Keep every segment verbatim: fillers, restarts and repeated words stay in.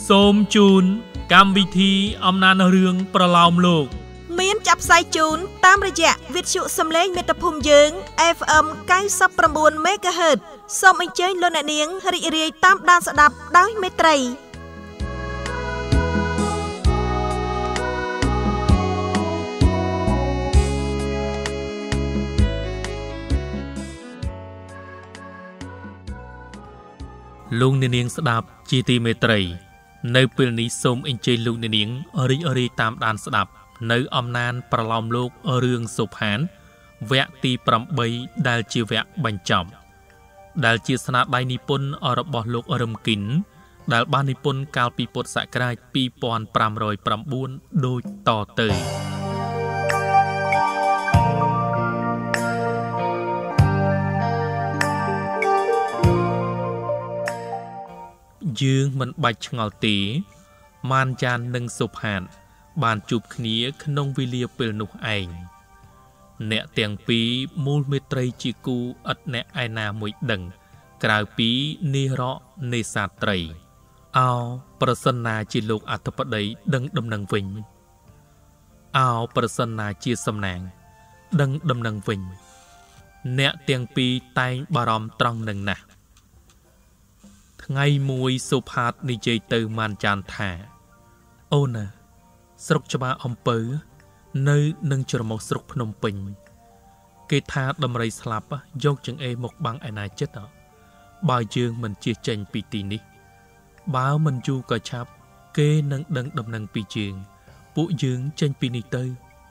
សូមជូនកម្មវិធីអំណាចរឿងប្រឡោមលោកមានចាប់ផ្សាយជូនតាមរយៈវិទ្យុសំឡេងមេត្តាភូមិយើង เอฟ เอ็ม เก้าสิบเก้า មេហ្គាហឺត សូមអញ្ជើញលោកអ្នកនាងរីករាយតាមដានស្ដាប់ដោយមេត្រីលោកអ្នកនាងស្ដាប់ជាទីមេត្រីនៅពេលនេះសូមអញ្ជើញលោកអ្នកនាងរីករាយតាមដានស្ដាប់នៅអំណានប្រឡោមលោករឿងសុផានវគ្គទីeightដែលជាវគ្គបញ្ចប់ដែលជាស្នាដៃនិពន្ធរបស់លោករឹមគិនដែលបាននិពន្ធកាលពីពុទ្ធសករាជtwo thousand five hundred nineដូចតទៅយើងមិនបាច់ឆ្ងល់ទេម៉ានចាននិងសុផានបានជួបគ្នាក្នុងវេលាពេលនោះឯងអ្នកទាំងពីរមូលមេត្រីជាគូឥតអ្នកឯណាមួយដឹងក្រៅពីនិរៈនេសាទត្រីអោប្រសិនណាជាលោកអធិបតីដឹងដំណឹងវិញអោប្រសិនណាជាសំណាងដឹងដំណឹងវិញអ្នកទាំងពីរតែងបារម្ភត្រង់នឹងណាស់ថ្ងៃមួយសុផាតនិយាយទៅម៉ានចានថាអូនណាស្រុកច្បារអំពៅនៅនឹងច្រមុះស្រុកភ្នំពេញគេថាដំរីស្លាប់យកចង្អេរមកបាំងឯណាចិត្តបើយើងមិនជៀសចេញពីទីនេះបើមិនយូរក៏ឆាប់គេនឹងដឹងដំណឹងពីយើងពួកយើងចេញពីនេះទៅ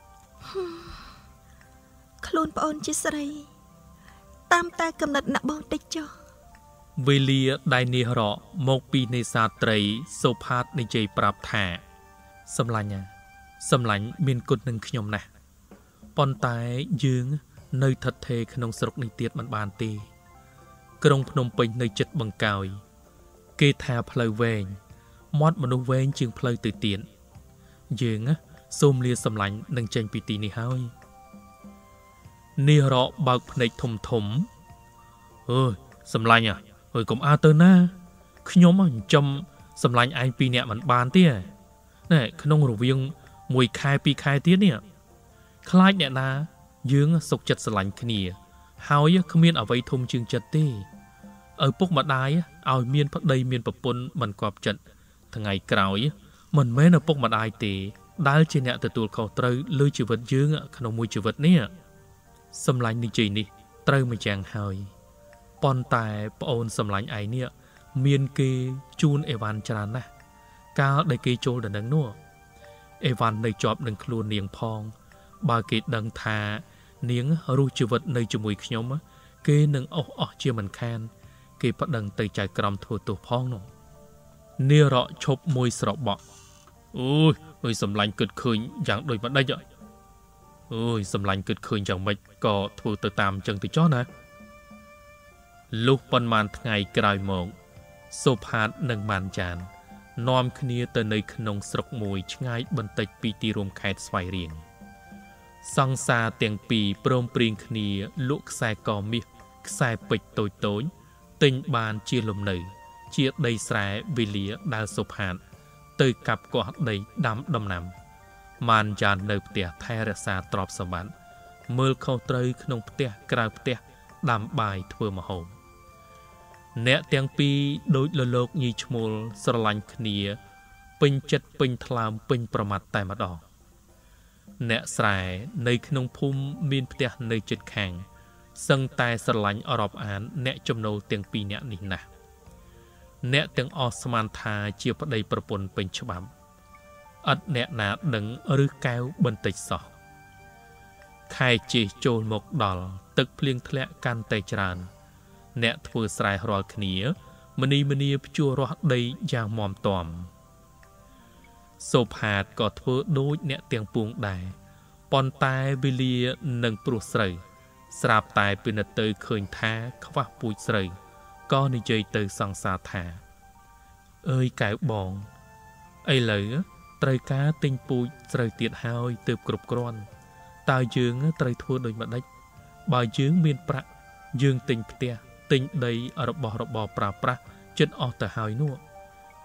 ខ្លួនប្អូនជាស្រីតាមតែកំណត់អ្នកបងតិចចុះវេលាដែលនារៈមកពីនេសាទត្រីសុផាតនិយាយប្រាប់ថាសម្លាញ់សម្លាញ់មានគុណនឹងខ្ញុំណាស់ប៉ុន្តែយើងនៅថិតថេរក្នុងស្រុកនេះទៀតមិនបានទេក្រុងភ្នំពេញនៅជិតបង្កោយគេថាផ្លូវវែងមាត់មនុស្សវែងជាងផ្លូវទៅទៀតយើងសូមលាសម្លាញ់នឹងចេញពីទីនេះហើយនារៈបើកភ្នែកធំធំអើយសម្លាញ់អើយកុំអើទៅណាខ្ញុំចំសម្លាញ់ឯងពីរនាក់មិនបានទេណែក្នុងរវាងមួយខែពីរខែទៀតនេះខ្លាចអ្នកណាយើងសុកចិត្តស្រឡាញ់គ្នាហើយគ្មានអ្វីធំជាងចិត្តទេឪពុកម្ដាយឲ្យមានប្តីមានប្រពន្ធមិនគប់ចិត្តថ្ងៃក្រោយមិនមែនឪពុកម្ដាយទេដែលជាអ្នកទទួលខុសត្រូវលើជីវិតយើងក្នុងមួយជីវិតនេះសម្លាញ់និយាយនេះត្រូវមួយយ៉ាងហើយប៉ុន្តែប្អូនសម្លាញ់ឯងនេះមានគេជូនអេវ៉ាន់ច្រើនណាស់កាលដែលគេចូលដល់នឹងនោះអេវ៉ាន់នៅជាប់នឹងខ្លួននាងផងបើគេដឹងថានាងរស់ជីវិតនៅជាមួយខ្ញុំគេនឹងអស់អស់ជាមិនខានគេប្តឹងទៅចៅក្រមធ្វើទោសផងនោះនារៈឈប់មួយស្របក់អូយអើយសម្លាញ់គិតឃើញយ៉ាងដូចម្ដេចអូយសម្លាញ់គិតឃើញយ៉ាងម៉េចក៏ធ្វើទៅតាមចឹងទៅចុះណាលុះប៉ុន្មានថ្ងៃក្រោយមកសុផាតនិងម៉ានចាននាំគ្នាទៅនៅក្នុងស្រុកមួយឆ្ងាយបន្តិចពីទីរួមខេត្តស្វាយរៀងសង្សារទាំងពីរព្រមព្រៀងគ្នាលក់ខ្សែកមាសខ្សែពេជ្រតូចតូចទិញបានជាលំនៅជាដីស្រែវេលាដែលសុផាតទៅកាប់គាស់ដីដាំដំណាំម៉ានចាននៅផ្ទះថែរក្សាទ្រព្យសម្បត្តិមើលខុសត្រូវក្នុងផ្ទះក្រៅផ្ទះដាំបាយធ្វើម្ហូបអ្នកទាំងពីរដូចលលោកញីឈ្មោលស្រឡាញ់គ្នាពេញចិត្តពេញថ្លើមពេញប្រមាត់តែម្ដងអ្នកស្រែនៅក្នុងភូមិមានផ្ទះនៅជិតខាងសឹងតែស្រឡាញ់អរាប់អានអ្នកចំណូលទាំងពីរអ្នកនេះណាស់អ្នកទាំងអស់ស្មានថាជាប្តីប្រពន្ធពេញច្បាប់ឥតអ្នកណាដឹងឬកែវបន្តិចសោះខែជេចូលមកដល់ទឹកភ្លៀងធ្លាក់កាន់តែច្រើនអ្នកធ្វើស្រែរាល់គ្នាមនីមនីភ្ជួររាស់ដីយ៉ាងមាំទាំសុផាតក៏ធ្វើដូចអ្នកទាំងពួងដែរប៉ុន្តែវេលានឹងព្រោះស្រូវស្រាប់តែពិនិត្យទៅឃើញថាខ្វះពូជស្រូវក៏និយាយទៅសង្សារថាអើយកែវបងឥឡូវត្រូវការទិញពូជស្រូវទៀតហើយទើបគ្រប់គ្រាន់តើយើងត្រូវធ្វើដូចម្ដេចបើយើងមានប្រាក់យើងទិញផ្ទះទិញដីរបស់របរប្រើប្រាស់ចិត្តអស់ទៅហើយនោះ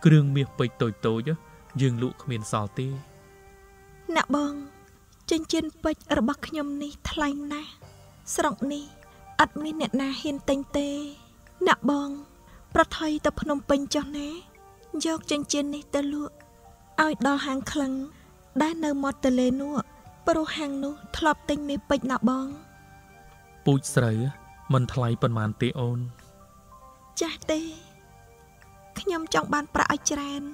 គ្រឿងមាសពេជ្រតូចៗយើងលក់គ្មានសល់ទេអ្នកបងចិញ្ចៀនពេជ្ររបស់ខ្ញុំនេះថ្លៃណាស់ស្រុកនេះអត់មានអ្នកណាហ៊ានទិញទេអ្នកបងប្រថុយទៅភ្នំពេញចុះណាយកចិញ្ចៀននេះទៅលក់ឲ្យដល់ហាងក្លឹងដែលនៅមាត់ទន្លេនោះព្រោះហាងនោះធ្លាប់ទិញមាសពេជ្រណាបងពូជស្រូវមិនថ្លៃប៉ុន្មានទេអូនចាស់ទេខ្ញុំចង់បានប្រាក់ឲ្យច្រើន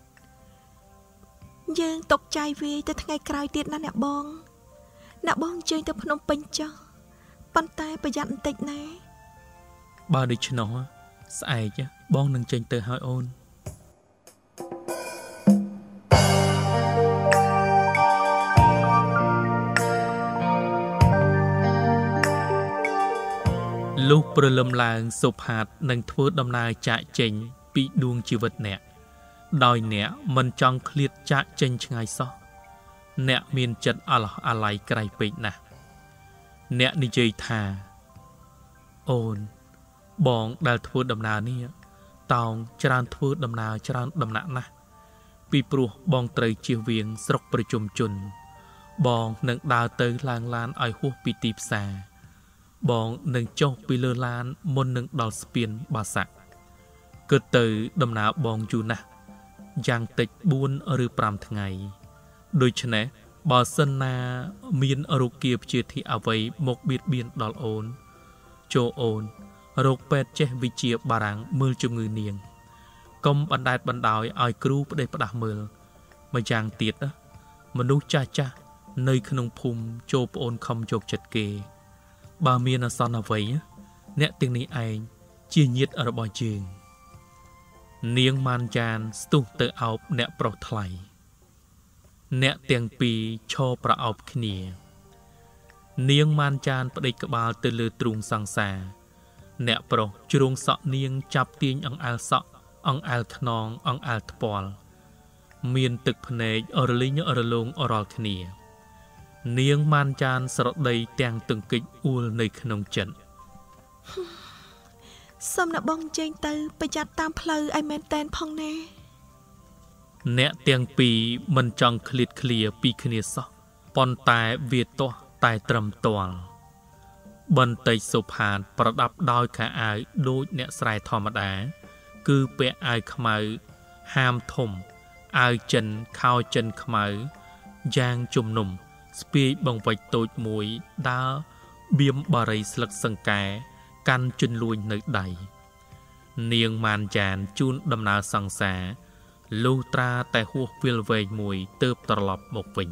យើងຕົកចាយវាយទៅថ្ងៃក្រោយទៀតណាអ្នកបងអ្នកបងជើញទៅភ្នំពេញចុះប៉ុន្តែប្រយ័ត្នបន្តិចណាបើដូច្នោះស្អែកបងនឹងចេញទៅឲ្យអូនលុះព្រលឹមឡើងសុផាតនឹងធ្វើដំណើរចាកចេញពីដួងជីវិតអ្នកដោយអ្នកមិនចង់ឃ្លាតចាកចេញឆ្ងាយសោះអ្នកមានចិត្តអាឡោះអាល័យក្រៃពេកណាស់អ្នកនិយាយថាអូនបងដែលធ្វើដំណើរនេះតោងច្រើនធ្វើដំណើរច្រើនដំណាក់ណាស់ពីព្រោះបងត្រូវជៀសវាងស្រុកប្រជុំជនបងនឹងដើរទៅឡើងឡានឲ្យហួសពីទីផ្សារបងនឹងចុះពីលើឡានមុននឹងដល់ស្ពានបាសាក់គិតទៅដំណើរបងយូរណាស់យ៉ាងតិចបួនឬប្រាំថ្ងៃដូច្នេះបើសិនណាមានរោគាព្យាធិអ្វីមកបៀតបៀនដល់អូនចូលអូនរោគពេទ្យចេះវិជាបារាំងមើលជំងឺនាងកុំបណ្ដែតបណ្ដោយឲ្យគ្រូផ្ដេសផ្ដាស់មើលម្យ៉ាងទៀតមនុស្សចាស់ចាស់នៅក្នុងភូមិចូលប្អូនខំយកចិត្តគេបើមានអសន្នអ្វីអ្នកទាំងនេះឯងជាញាតិរបស់យើងនាងម៉ានចានស្ទុះទៅអោបអ្នកប្រុសថ្លៃអ្នកទាំងពីរឈរប្រអប់គ្នានាងម៉ានចានផ្ដេកក្បាលទៅលើទ្រូងសង្សារអ្នកប្រុសជ្រុងសក់នាងចាប់ទាញអង្អែលសក់អង្អែលខ្នងអង្អែលថ្ពាល់មានទឹកភ្នែករលីងរលោងអរល់គ្នានាងម៉ានចានស្រដីទាំងទង្គិចអួលនៅក្នុងចិត្តសូមអ្នកបងចេញទៅប្រយ័ត្នតាមផ្លូវឲ្យមែនតែនផងណាអ្នកទាំងពីរមិនចង់ឃ្លាតឃ្លាពីគ្នាសោះប៉ុន្តែវាទាស់តែត្រឹមទាល់បន្តិចសុផាតប្រដាប់ដោយខោអាវដូចអ្នកស្រែធម្មតាគឺពាក់អាវខ្មៅហាមធំអាវចិនខោចិនខ្មៅយ៉ាងជំនុំស្ពាយបង្វិចតូចមួយដើរបៀមបារីស្លឹកសង្កែកាន់ជន្លួញនៅដៃនាងម៉ានចានជូនដំណើរសង្សារលុះត្រាតែហួសវាលវែងមួយទើបត្រឡប់មកវិញ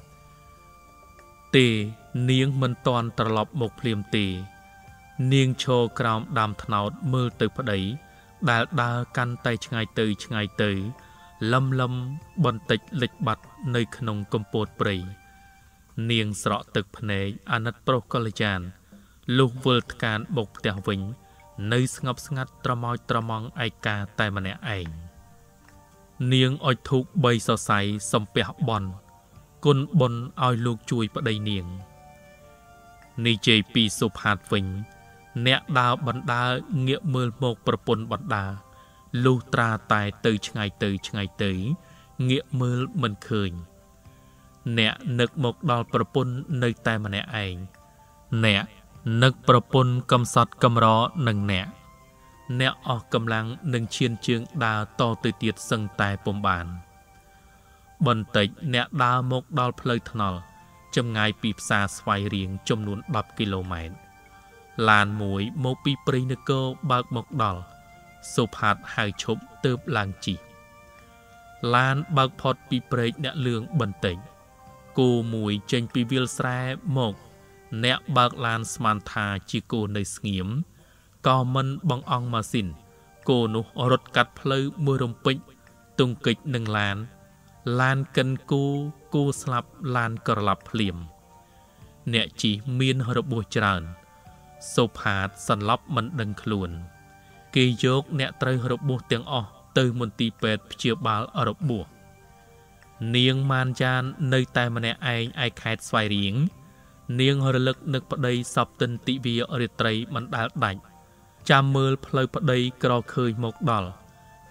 ទេនាងមិនតាន់ត្រឡប់មកភ្លាមទេនាងឈរក្រោមដើមត្នោតមើលទៅប្តីដែលដើរកាន់តែឆ្ងាយទៅឆ្ងាយទៅលំលំបន្តិចលិចបាត់នៅក្នុងកំពតព្រៃនាងស្រក់ទឹកភ្នែកអាណិតប្រុសកល្យានលុះវិលថ្កានបុកផ្ទះវិញនៅស្ងប់ស្ងាត់ត្រមោចត្រមង់ឯកាតែម្នាក់ឯងនាងអុជធូបបីសរសៃសំពះបន់គុណបុណ្យឲ្យលោកជួយប្តីនាងនិយាយពីសុផាតវិញអ្នកដើរបណ្ដើរងាកមើលមកប្រពន្ធបណ្ដើរលុះត្រាតែទៅឆ្ងាយទៅឆ្ងាយទៅងាកមើលមិនឃើញអ្នកនឹកមកដល់ប្រពន្ធនៅតែម្នាក់ឯងអ្នកនឹកប្រពន្ធកំសត់កំរនឹងអ្នកអ្នកអស់កម្លាំងនឹងឈានជើងដើរតទៅទៀតសឹងតែពុំបានបន្តិចអ្នកដើរមកដល់ផ្លូវថ្នល់ចម្ងាយពីផ្សារស្វាយរៀងចំនួនដប់គីឡូម៉ែត្រឡានមួយមកពីព្រៃនគរបើកមកដល់សុផាតហៅឈប់ទើបឡើងជិះឡានបើកផុតពីព្រែកអ្នកលឿងបន្តិចគោមួយចេញពីវាលស្រែមកអ្នកបើកឡានស្មានថាជាគោនៅស្ងៀមក៏មិនបងអង្គម៉ាស៊ីនគោនោះរត់កាត់ផ្លូវមួយរំពេចទង្គិចនឹងឡានឡានកិនគោគោស្លាប់ឡានក្រឡាប់ភ្លាមអ្នកជិះមានរបួសច្រើនសុផាតសន្លប់មិនដឹងខ្លួនគេយកអ្នកត្រូវរបួសទាំងអស់ទៅមន្ទីរពេទ្យព្យាបាលរបួសនាងម៉ានចាននៅតែម្នាក់ឯងឯខេត្តស្វាយរៀងនាងរលឹកនឹកប្តីសពទិនទិវារាត្រីមិនដែលដាច់ចាំមើលផ្លូវប្តីក្រឃើញមកដល់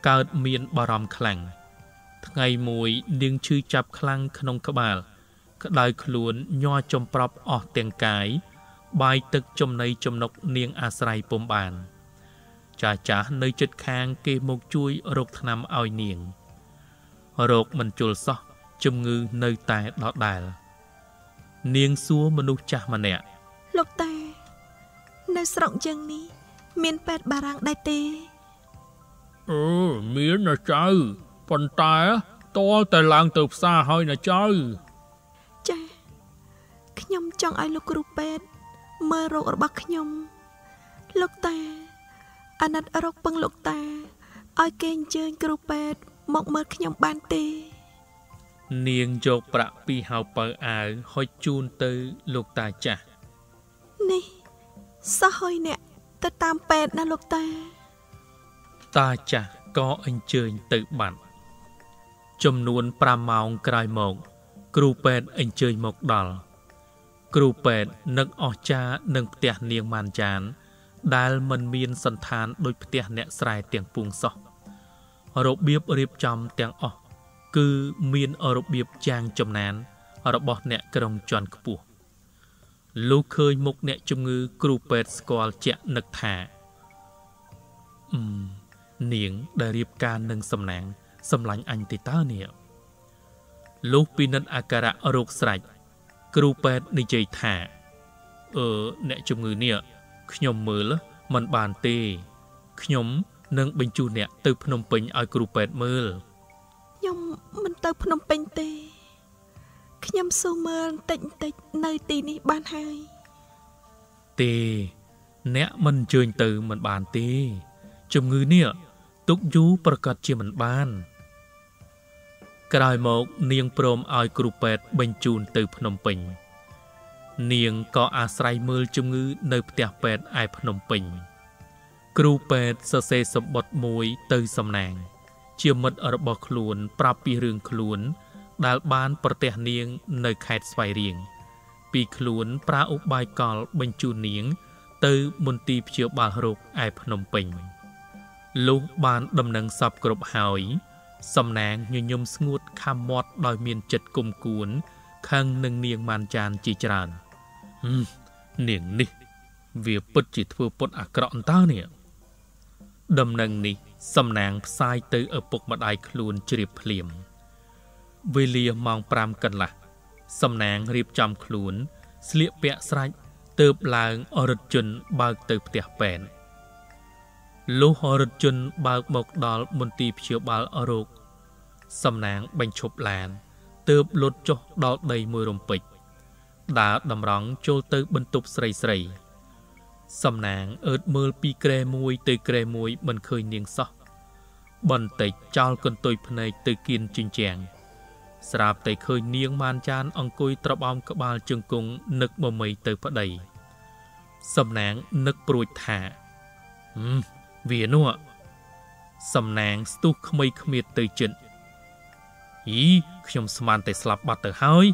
កើតមានបារម្ភខ្លាំងថ្ងៃមួយនាងឈឺចាប់ខ្លាំងក្នុងក្បាលក្តៅខ្លួនញ័រចំប្រប់អស់ទាំងកាយបាយទឹកចំណីចំណុកនាងអាស្រ័យពុំបានចាស់ចាស់នៅជិតខាងគេមកជួយរកថ្នាំឲ្យនាងរោគមិនជល់សោះជំងឺនៅតែដដែលនាងសួរមនុស្សចាស់ម្នាក់លោកតានៅស្រុកយើងនេះមានពេទ្យបារាំងដែរទេអឺមានណាចៅប៉ុន្តែតលតែឡើងទៅផ្សារហើយណាចៅចាខ្ញុំចង់ឲ្យលោកគ្រូពេទ្យមើលរោគរបស់ខ្ញុំលោកតាអាណិតរកពឹងលោកតាឲ្យគេអញ្ជើញគ្រូពេទ្យមកមើលខ្ញុំបានទេនាងយកប្រាក់ពីហៅពៅអាវហុចជូនទៅលោកតាចាស់នេះសោះហើយអ្នកទៅតាមពេទ្យណាលោកតាតាចាស់ក៏អញ្ជើញទៅបាត់ចំនួនប្រាំម៉ោងក្រោយមកគ្រូពេទ្យអញ្ជើញមកដល់គ្រូពេទ្យនឹកអស្ចារ្យនឹងផ្ទះនាងម៉ាន់ចានដែលមិនមានសន្តានដូចផ្ទះអ្នកស្រែទាំងពួងសោះរបៀបរៀបចំទាំងអស់គឺមានរបៀបយ៉ាងចំណានរបស់អ្នកក្រុងជាន់ខ្ពស់លុះឃើញមុខអ្នកជំងឺគ្រូពេទ្យស្គាល់ជាក់នឹកថាអឺនាងដែលរៀបការនឹងសំណាងសម្លាញ់អញទេតើនេះលុះពិនិត្យអាការៈរោគស្រេចគ្រូពេទ្យនិយាយថាអឺអ្នកជំងឺនេះខ្ញុំមើលមិនបានទេខ្ញុំនឹងបញ្ជូនអ្នកទៅភ្នំពេញឲ្យគ្រូពេទ្យមើលខ្ញុំមិនទៅភ្នំពេញទេខ្ញុំស៊ូមើលបន្តិចបន្តិចនៅទីនេះបានហើយទេអ្នកមិនអញ្ជើញទៅមិនបានទេជំងឺនេះទុកយូរប្រកាសជាមិនបានក្រោយមកនាងព្រមឲ្យគ្រូពេទ្យបញ្ជូនទៅភ្នំពេញនាងក៏អាស្រ័យមើលជំងឺនៅផ្ទះពេទ្យឯភ្នំពេញគ្រូពេទ្យសរសេរសម្បត្តិមួយទៅសំណាងជាមិត្តរបស់ខ្លួនប្រាប់ពីរឿងខ្លួនដែលបានប្រទះនាងនៅខេត្តស្វាយរៀងពីខ្លួនប្រើឧបាយកលបញ្ជូននាងទៅមន្ទីរព្យាបាលរោគឯភ្នំពេញលុះបានដំណឹងសពគ្រប់ហើយសំណាងញញឹមស្ងួតខំមាត់ដោយមានចិត្តគុំគួនខឹងនឹងនាងម៉ាន់ចានជាច្រើននាងនេះវាពិតជាធ្វើពុតអាក្រក់អន្តើនេះដំណឹងនេះសំណាងផ្សាយទៅឪពុកម្ដាយខ្លួនជ្រាបភ្លាមវេលាម៉ោងប្រាំកន្លះសំណាងរៀបចំខ្លួនស្លៀកពាក់ស្រេចទើបឡើងអរិទ្ធជនបើកទៅផ្ទះពេទ្យលុះអរិទ្ធជនបើកមកដល់មន្ទីរព្យាបាលរោគសំណាងបញ្ឈប់ឡានទើបលុតចុះដល់ដីមួយរំពេចដើរតម្រង់ចូលទៅបន្ទប់ស្រីស្រីសំណាងអើតមើលពីក្រែមួយទៅក្រែមួយមិនឃើញនាងសោះបន្តិចចោលកន្ទុយភ្នែកទៅគៀនជញ្ជាំងស្រាប់តែឃើញនាងម៉ានចានអង្គុយត្របោមក្បាលជង្គង់នឹកមមីទៅប្តីសំណាងនឹកព្រួយថាហឹមវានោះសំណាងស្ទុះក្មៃគ្មៀតទៅជិតអីខ្ញុំស្មានតែស្លាប់បាត់ទៅហើយ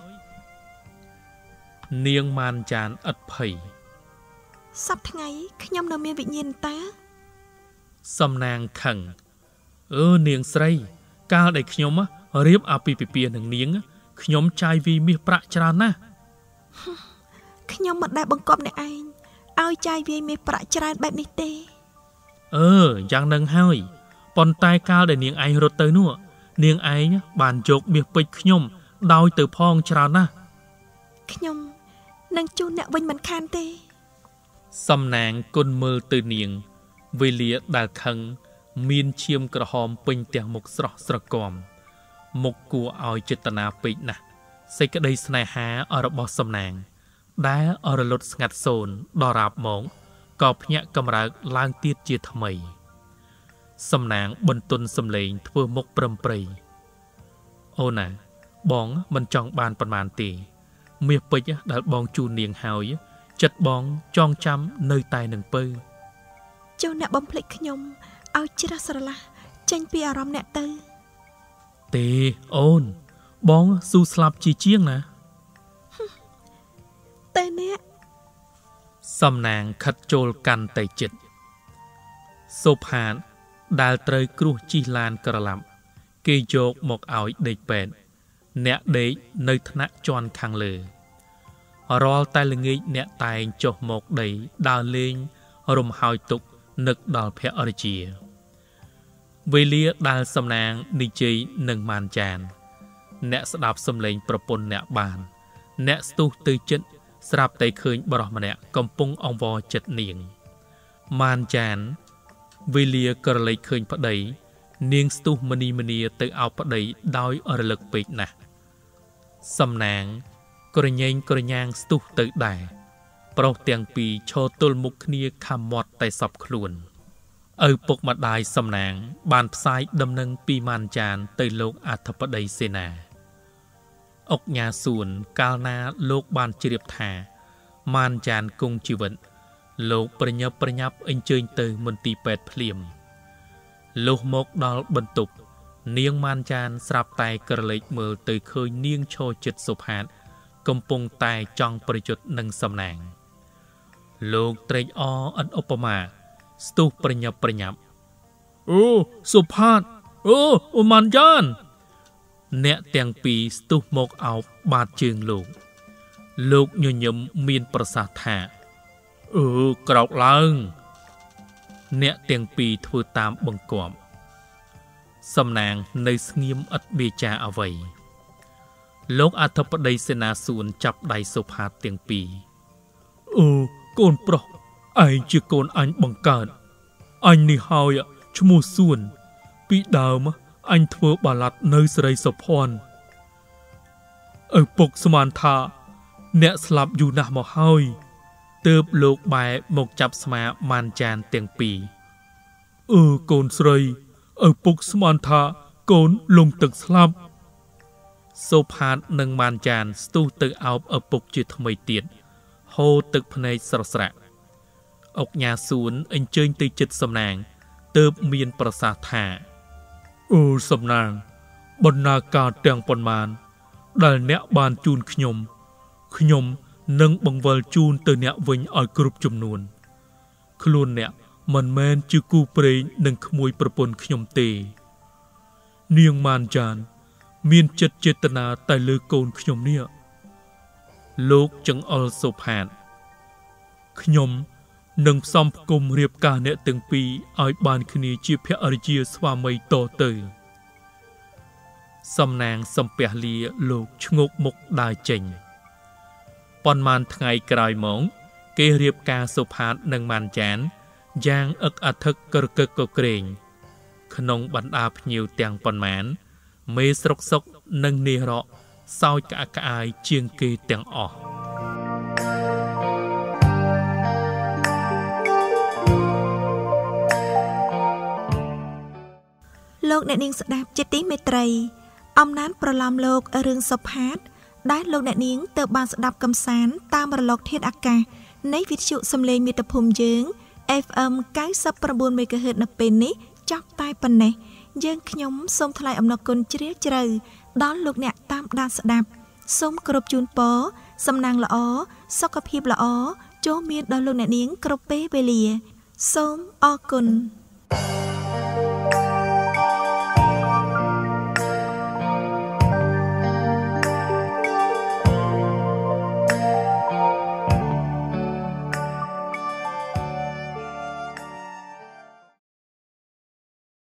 នាងម៉ានចានឥតភ័យសប្តាហ៍ថ្ងៃខ្ញុំនៅមានវិញ្ញាណតាសំណាងខឹងអឺនាងស្រីកាលដែលខ្ញុំរៀបអាពាហ៍ពិពាហ៍នឹងនាងខ្ញុំចាយវីមាសប្រាក់ច្រើនណាស់ខ្ញុំមិនដែលបង្កប់អ្នកឯងឲ្យចាយវាយមាសប្រាក់ច្រើនបែបនេះទេអឺយ៉ាងនឹងហើយប៉ុន្តែកាលដែលនាងឯងរត់ទៅនោះនាងឯងបានយកមាសពេជ្រខ្ញុំដោយទៅផងច្រើនណាស់ខ្ញុំនឹងជូនអ្នកវិញមិនខានទេសំណាងគុណមើលទៅនាងវេលាដែលខឹងមានឈាមក្រហមពេញទាំងមុខស្រស់ស្រគំមុខគួរឲ្យចេតនាពេកណាស់សេចក្តីស្នេហារបស់សំណាងដែលអរលត់ស្ងាត់សូន្យដល់រាបមកក៏ភ្ញាក់កម្រើកឡើងទៀតជាថ្មីសំណាងបន្ទន់សំឡេងធ្វើមុខប្រំប្រៃអូនណាបងមិនចង់បានប៉ុន្មានទេមាសពេជ្រដែលបងជូននាងហើយចិត្តបងចងចាំនៅតែនឹងពៅចុះអ្នកបំភ្លេចខ្ញុំឲ្យជ្រះស្រឡះចេញពីអារម្មណ៍អ្នកទៅទេអូនបងស៊ូស្លាប់ជាជាងណាតែអ្នកសំណាងខិតចូលកាន់តែជិតសុផាតដែលត្រូវគ្រោះជិះឡានក្រឡាប់គេយកមកឲ្យដេកពេទ្យអ្នកដេកនៅថ្នាក់ជាន់ខាងលើរាល់តែល្ងាចអ្នកតែងចុះមកដីដើរលេងរំហើយទុកនឹកដល់ភរិយាវេលាដែលសំណាងនិយាយនឹងម៉ានចានអ្នកស្ដាប់សំឡេងប្រពន្ធអ្នកបានអ្នកស្ទុះទៅចិត្តស្រាប់តែឃើញបរិសម្នាក់កំពុងអង្វរចិត្តនាងម៉ានចានវេលាក៏រលែកឃើញប្តីនាងស្ទុះមនីមនីទៅអោបប្តីដោយរលឹកពេកណាស់សំណាងក្រញែងក្រញាងស្ទុះទៅដែរប្រុសទាំងពីរឈរទល់មុខគ្នាខំមាត់តែសពខ្លួនឪពុកម្ដាយសំណាងបានផ្សាយដំណឹងពីម៉ានចានទៅលោកអធិបតីសេនាអុកញ៉ាសួនកាលណាលោកបានជ្រាបថាម៉ានចានគង់ជីវិតលោកប្រញាប់ប្រញាប់អញ្ជើញទៅមន្ទីរពេទ្យភ្លាមលុះមកដល់បន្ទប់នាងម៉ានចានស្រាប់តែក្រឡេកមើលទៅឃើញនាងឈរចិត្តសុផាតកំពុងតែចង់ប្រយុទ្ធនឹងសំណាងលោកត្រេកអរឥតឧបមាស្ទុះប្រញាប់ប្រញាប់អូសុផាតអូអូម៉ានចានអ្នកទាំងពីរស្ទុះមកអោបបាតជើងលោកលោកញញឹមមានប្រសាសន៍ថាអឺក្រោកឡើងអ្នកទាំងពីរធ្វើតាមបង្គាប់សំណាងនៅស្ងៀមឥតបៀចាអ្វីលោកអធិបតីសេនាសួនចាប់ដៃសុផាតទាំងពីរអូកូនប្រុសឯងជាកូនអញបង្កើតអញនេះហើយឈ្មោះសួនពីដើមអញធ្វើបាឡាត់នៅស្រីសុភ័ណ្ឌឪពុកស្មានថាអ្នកស្លាប់យូរណាស់មកហើយទើបលោកបែរមកចាប់ស្មាម៉ានចានទាំងពីរអឺកូនស្រីឪពុកស្មានថាកូនលងទឹកស្លាប់សូផាតនិងម៉ានចានស្ទុះទៅអោបឪពុកជាថ្មីទៀតហូរទឹកភ្នែកស្រស់ស្រាក់អុកញ៉ាសួនអញ្ជើញទៅជិតសំណាងទើបមានប្រសាសន៍ថាអូសំណាងបណ្ណាការទាំងប៉ុន្មានដែលអ្នកបានជូនខ្ញុំខ្ញុំនឹងបង្វិលជូនទៅអ្នកវិញឲ្យគ្រប់ចំនួនខ្លួនអ្នកមិនមែនជាគូព្រេងនឹងក្មួយប្រពន្ធខ្ញុំទេនាងម៉ានចានមានចិត្តចេតនាតែលើកូនខ្ញុំនេះលោកចង្អុលសុផាតខ្ញុំនឹងផ្សំផ្គុំរៀបការអ្នកទាំងពីរឲ្យបានគ្នាជាភរិយាស្វាមីតទៅសំណាងសំពះលាលោកឈ្ងោកមុខដើរចេញប៉ុន្មានថ្ងៃក្រោយមកគេរៀបការសុផាតនិងម៉ានចានយ៉ាងអឹកអធឹកក្រកឹកកក្រែងក្នុងបណ្ដាភ្ញៀវទាំងប៉ុន្មានមេស្រុកសុកនិងនារកសោចក្អាក់ក្អាយជាងគេទាំងអស់លោកអ្នកនាងស្ដាប់ជាទីមេត្រីអំណានប្រឡំលោករឿងសុផាតដែលលោកអ្នកនាងទើបបានស្ដាប់កំសាន្តតាមរលកធាតុអាកាសនៃវិទ្យុសំឡេងមាតុភូមិយើង เอฟ เอ็ม เก้าสิบเก้า មេហ្គាហឺតនៅពេលនេះចប់តែប៉ុណ្ណេះយើងខ្ញុំសូមថ្លែងអំណរគុណជ្រាលជ្រៅដល់លោកអ្នកតាមដានស្ដាប់សូមគោរពជូនពរសំណាងល្អសុខភាពល្អចូលមានដល់លោកអ្នកនាងគ្រប់ពេលវេលាសូមអរគុណ